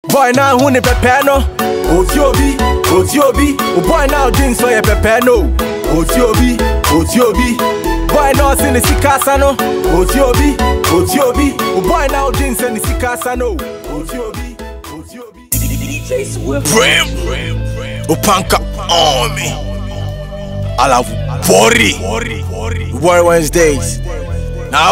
Boy now who ne pepe no. Otiobi. Oh boy now jeans for your pepe no. Otiobi. Boy now sin the sikasa no. Otiobi. Oh boy now jeans and the sikasa no. Otiobi. DJ Swift. Opanka Army. I love Warri Wednesdays. Now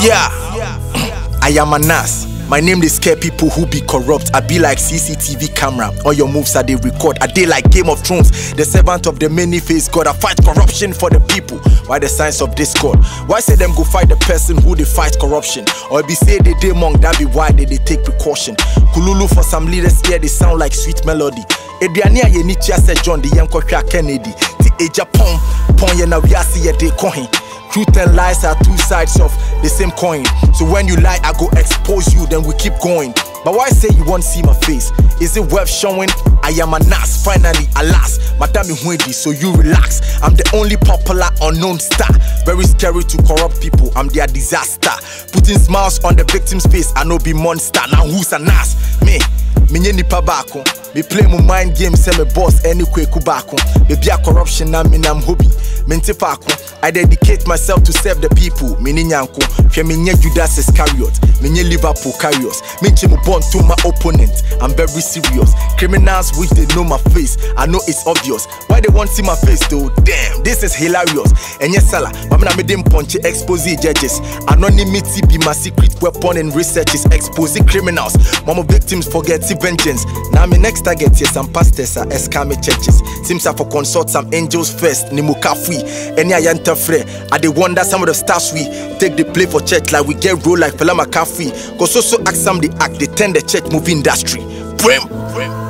I am a Nas. My name they scare people who be corrupt. I be like CCTV camera. All your moves are they record. I dey like Game of Thrones. The servant of the many-faced God. I fight corruption for the people. Why the signs of discord? Why say them go fight the person who they fight corruption? Or be say they monk, that be why they take precaution. Kululu for some leaders here, they sound like sweet melody. Ediania Yenichia said John the Yanko Kennedy. The Aja Pong Yena Viasi ye de coin. Truth and lies are two sides of the same coin. So when you lie, I go expose you, then we keep going. But why say you won't see my face? Is it worth showing? I am a Nas, finally, alas. Madame Huedi, so you relax. I'm the only popular unknown star. Very scary to corrupt people, I'm their disaster. Putting smiles on the victim's face, I know be monster. Now who's a Nas? Me nipa bako. Me play my mind games, say me boss any kwe kubako. Me be a corruption na me nam hobby. Mente pako. I dedicate myself to serve the people. Me ni nyanko. Fe me nye Judas Iscariot. Me nye Liverpool Carriers. Me che mo born to my opponent. I'm very serious. Criminals wish they know my face. I know it's obvious. Why they want see my face though? Damn, this is hilarious. And yes, sala, mama me dem punch expose judges. Anonymity be my secret weapon in researches. Exposing criminals. Mama victims forget vengeance. Now me next target here some pastors are escame churches. Seems I for consult some angels first. Nimu kafui. Any ayanta fre. I dey wonder some of the stars we take the play for church like we get roll like Fela McCarthy. Cause also ask some the act they turn the church movie industry. Brim.